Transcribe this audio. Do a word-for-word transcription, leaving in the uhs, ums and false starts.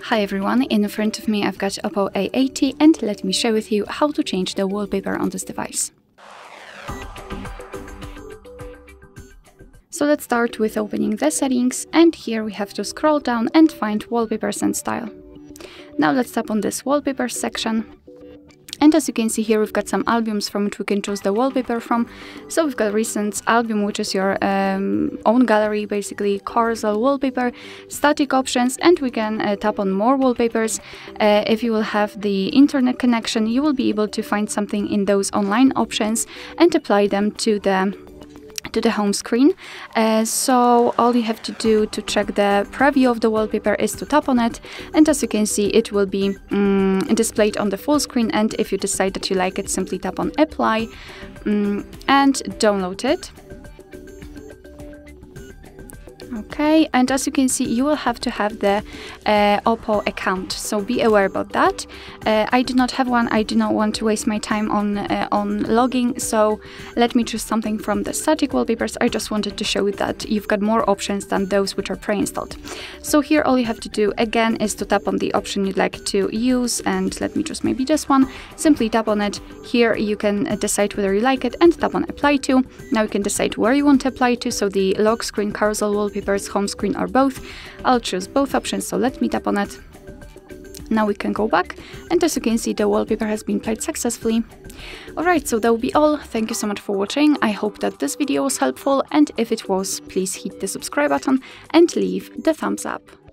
Hi everyone, in front of me I've got Oppo A eighty and let me share with you how to change the wallpaper on this device. So let's start with opening the settings, and here we have to scroll down and find wallpapers and style. Now let's tap on this wallpaper section. And as you can see here, we've got some albums from which we can choose the wallpaper from. So we've got recent album, which is your um, own gallery, basically, carousel wallpaper, static options, and we can uh, tap on more wallpapers. Uh, if you will have the internet connection, you will be able to find something in those online options and apply them to the to the home screen. Uh, so all you have to do to check the preview of the wallpaper is to tap on it, and as you can see it will be um, displayed on the full screen, and if you decide that you like it, simply tap on apply um, and download it. Okay, and as you can see, you will have to have the uh, Oppo account, so be aware about that. Uh, I do not have one. I do not want to waste my time on uh, on logging, so let me choose something from the static wallpapers. I just wanted to show you that you've got more options than those which are pre-installed. So here all you have to do again is to tap on the option you'd like to use, and let me choose maybe this one. Simply tap on it. Here you can uh, decide whether you like it and tap on apply to. Now you can decide where you want to apply to, so the lock screen, carousel wallpaper, home screen, or both. I'll choose both options, so let me tap on it. Now we can go back, and as you can see, the wallpaper has been applied successfully. Alright, so that will be all. Thank you so much for watching. I hope that this video was helpful, and if it was, please hit the subscribe button and leave the thumbs up.